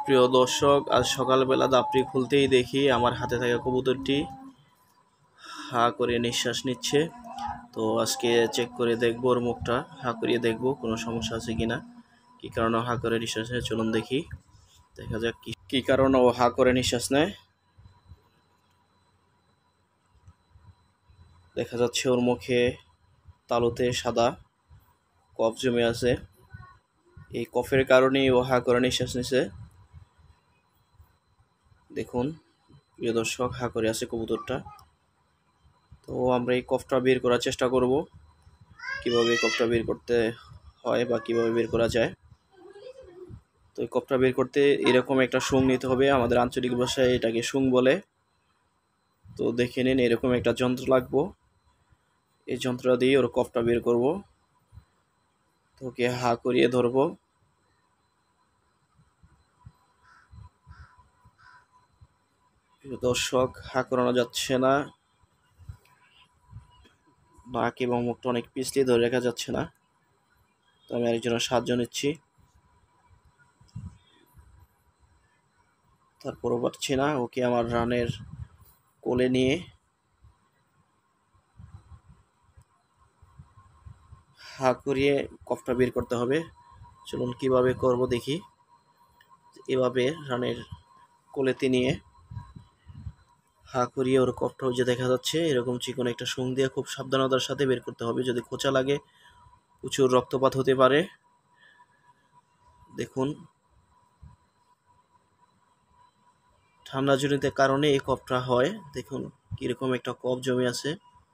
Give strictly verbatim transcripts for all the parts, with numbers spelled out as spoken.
প্রিয় দর্শক, আজ সকালবেলা দাপড়ি খুলতেই দেখি আমার হাতে থাকা কবুতরটি হা করে নিঃশ্বাস নিচ্ছে। তো আজকে চেক করে দেখবো, ওর মুখটা হা করিয়ে দেখবো কোনো সমস্যা আছে কিনা, কি কারণে হা করে নিঃশ্বাস নেয়। চলুন দেখি, দেখা যাক কি কি কারণে ও হা করে নিঃশ্বাস নেয়। দেখা যাচ্ছে ওর মুখে তালুতে সাদা কফ জমে আছে, এই কফের কারণেই ও হা করে নিঃশ্বাস নিছে। দেখুন প্রিয় দর্শক, হা করে আছে কবুতরটা। তো আমরা এই কফটা বের করার চেষ্টা করব, কিভাবে কফটা বের করতে হয় বা কিভাবে বের করা যায়। তো এই কফটা বের করতে এরকম একটা শুং নিতে হবে, আমাদের আঞ্চলিক ভাষায় এটাকে শুং বলে। তো দেখে নিন, এরকম একটা যন্ত্র লাগবো, এই যন্ত্রটা দিয়ে ওর কফটা বের করব। তো ওকে হা করিয়ে ধরবো। দর্শক, হা করানো যাচ্ছে না, নাক এবং মুখটা অনেক পিছলে ধরে রাখা যাচ্ছে না। তো আমি আরেকজনের সাহায্য নিচ্ছি, তারপরও পারছি না। ওকে আমার রানের কোলে নিয়ে হা করিয়ে কফটা বের করতে হবে। চলুন কিভাবে করব দেখি। এভাবে রানের কোলেতে নিয়ে হা করিয়ে ওর কফটা যে দেখা যাচ্ছে এরকম চিকন একটা শুং দিয়ে খুব সাবধানতার সাথে বের করতে হবে, যদি খোঁচা লাগে প্রচুর রক্তপাত হতে পারে। দেখুন, ঠান্ডাজনিত কারণে এই কফটা হয়। দেখুন কিরকম একটা কফ জমে আছে,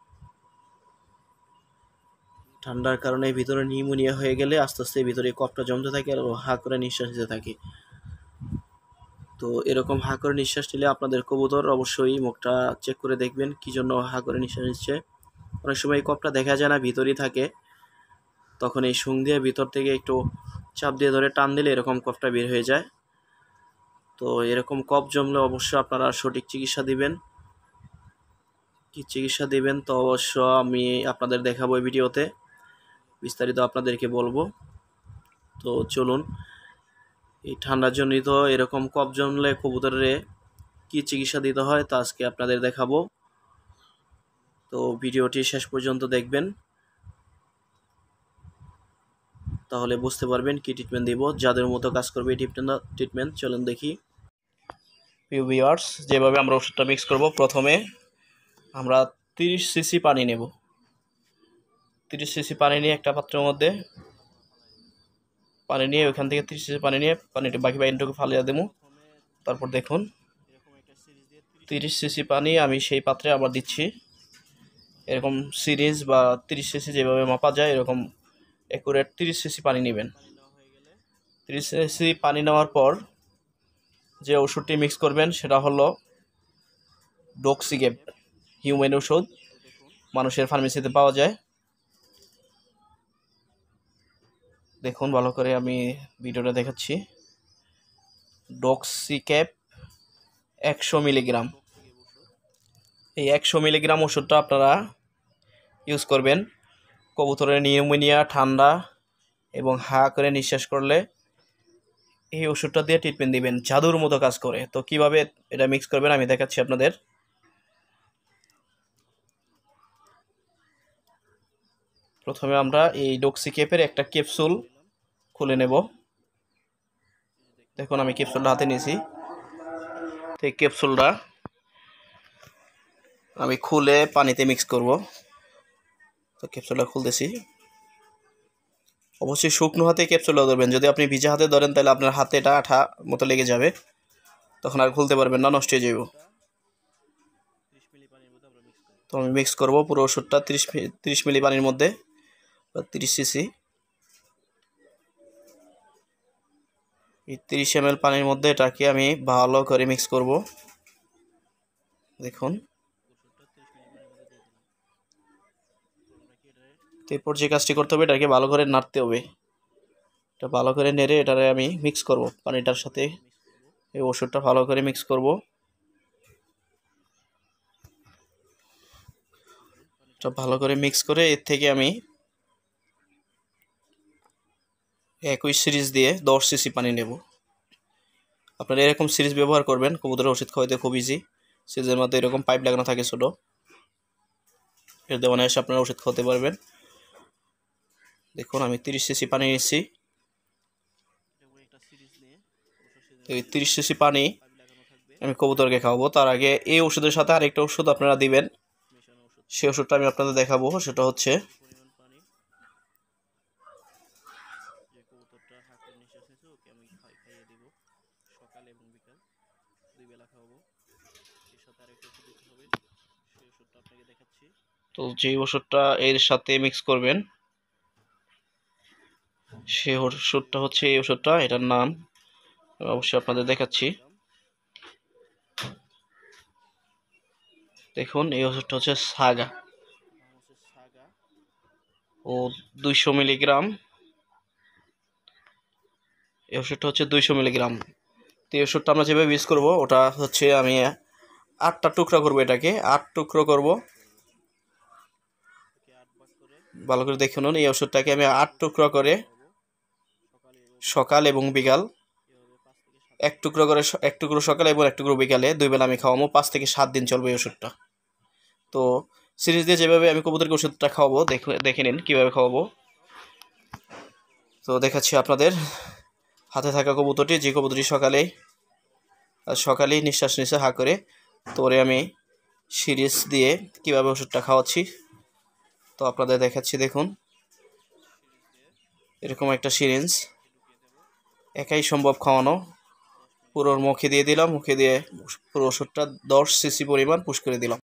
ঠান্ডার কারণে ভিতরে নিউমোনিয়া হয়ে গেলে আস্তে আস্তে ভিতরে কফটা জমতে থাকে আর হা করে নিঃশ্বাস নিতে থাকে। তো এরকম হা করে নিঃশ্বাস নিলে আপনাদের কবুতর অবশ্যই মুখটা চেক করে দেখবেন কি জন্য হা করে নিঃশ্বাস নিচ্ছে। অনেক সময় এই কফটা দেখা যায় না, ভিতরেই থাকে, তখন এই শুং দিয়ে ভিতর থেকে একটু চাপ দিয়ে ধরে টান দিলে এরকম কফটা বের হয়ে যায়। তো এরকম কফ জমলে অবশ্যই আপনারা সঠিক চিকিৎসা দিবেন। কি চিকিৎসা দিবেন তো অবশ্য আমি আপনাদের দেখাবো এই ভিডিওতে, বিস্তারিত আপনাদেরকে বলবো। তো চলুন, এই ঠান্ডাজনিত এরকম কফ জমলে কবুতরের কি চিকিৎসা দিতে হয় তা আজকে আপনাদের দেখাবো। তো ভিডিওটি শেষ পর্যন্ত দেখবেন, তাহলে বুঝতে পারবেন কি ট্রিটমেন্ট দিব, যাদের মতো কাজ করবে এই ট্রিটমেন্ট। চলুন দেখি। প্রিয় ভিউয়ার্স, যেভাবে আমরা ওষুধটা মিক্স করব, প্রথমে আমরা তিরিশ সিসি পানি নেব। তিরিশ সিসি পানি নিয়ে একটা পাত্রের মধ্যে পানি নিয়ে ওইখান থেকে তিরিশ সিসি পানি নিয়ে পানিটা বাকি পানিটুকু ফালিয়ে দেবো। তারপর দেখুন তিরিশ সিসি পানি আমি সেই পাত্রে আবার দিচ্ছি। এরকম সিরিজ বা তিরিশ সিসি যেভাবে মাপা যায় এরকম একুরেট তিরিশ সিসি পানি নেবেন। তিরিশ সিসি পানি নেওয়ার পর যে ওষুধটি মিক্স করবেন সেটা হলো ডক্সিক্যাপ, হিউম্যান ওষুধ, মানুষের ফার্মেসিতে পাওয়া যায়। দেখুন ভালো করে, আমি ভিডিওটা দেখাচ্ছি। ডক্সিক্যাপ একশো মিলিগ্রাম, এই একশো মিলিগ্রাম ওষুধটা আপনারা ইউজ করবেন কবুতরের নিউমোনিয়া, ঠান্ডা এবং হা করে নিঃশ্বাস করলে এই ওষুধটা দিয়ে ট্রিটমেন্ট দিবেন, জাদুর মতো কাজ করে। তো কিভাবে এটা মিক্স করবেন আমি দেখাচ্ছি আপনাদের। প্রথমে আমরা এই ডক্সিক্যাপের একটা ক্যাপসুল খুলে নেব। দেখুন আমি ক্যাপসুলটা হাতে নিয়েছি, তো এই ক্যাপসুলটা আমি খুলে পানিতে মিক্স করব। তো ক্যাপসুলটা খুলতেছি। অবশ্যই শুকনো হাতে ক্যাপসুলটা ধরবেন, যদি আপনি ভিজা হাতে ধরেন তাহলে আপনার হাতে এটা আঠা মতো লেগে যাবে, তখন আর খুলতে পারবেন না, নষ্ট হয়ে যাবে। তো আমি মিক্স করব পুরো ওষুধটা তিরিশ তিরিশ মিলি পানির মধ্যে, বা তিরিশ সিসি। এই তিরিশ এম এল পানির মধ্যে এটাকে আমি ভালো করে মিক্স করব। দেখুন, এরপর যে কাজটি করতে হবে এটাকে ভালো করে নাড়তে হবে। এটা ভালো করে নেড়ে এটারে আমি মিক্স করব পানিটার সাথে, এই ওষুধটা ভালো করে মিক্স করব। এটা ভালো করে মিক্স করে এর থেকে আমি একই সিরিজ দিয়ে দশ সিসি পানি নেব। আপনারা এরকম সিরিজ ব্যবহার করবেন, কবুতরের ওষুধ খাওয়াইতে খুব ইজি। সিরিজের মধ্যে এরকম পাইপ লাগানো থাকে ছোটো, এর দিয়ে অনায়াসে আপনারা ওষুধ খাওয়াতে পারবেন। দেখুন আমি তিরিশ সিসি পানি নিচ্ছি, এই তিরিশ সিসি পানি আমি কবুতরকে খাওয়াবো। তার আগে এই ওষুধের সাথে আরেকটা ওষুধ আপনারা দিবেন, সেই ওষুধটা আমি আপনাদের দেখাবো। সেটা হচ্ছে তো যেই ওষুধটা এর সাথে মিক্স করবেন সেই ওষুধটা হচ্ছে এই ওষুধটা, এটার নাম অবশ্যই আপনাদের দেখাচ্ছি। দেখুন এই ওষুধটা হচ্ছে সাগা ও দুইশো মিলিগ্রাম, এই ওষুধটা হচ্ছে দুইশো মিলিগ্রাম। তো এই ওষুধটা আমরা যেভাবে ইউজ করবো ওটা হচ্ছে আমি আটটা টুকরা করবো, এটাকে আট টুকরো করব। ভালো করে দেখুন, এই ওষুধটাকে আমি আট টুকরো করে সকাল এবং বিকাল এক টুকরো করে, এক টুকরো সকালে এবং এক টুকরো বিকালে দুই বেলা আমি খাওয়াবো। পাঁচ থেকে সাত দিন চলবে এই ওষুধটা। তো সিরিজ দিয়ে যেভাবে আমি কবুতরকে ওষুধটা খাওয়াবো দেখে দেখে নিন কীভাবে খাওয়াবো। তো দেখাচ্ছি আপনাদের হাতে থাকা কবুতরটি, যে কবুতরটি সকালে সকালেই নিঃশ্বাস নিচ্ছে হা করে, তো ওরে আমি সিরিজ দিয়ে কিভাবে ওষুধটা খাওয়াচ্ছি তো আপনাদের দেখাচ্ছি। দেখুন এরকম একটা সিরিঞ্জ, একাই সম্ভব খাওয়ানো। পুরো মুখে দিয়ে দিলাম, মুখে দিয়ে পুরো ওষুধটা দশ সিসি পরিমাণ পুশ করে দিলাম।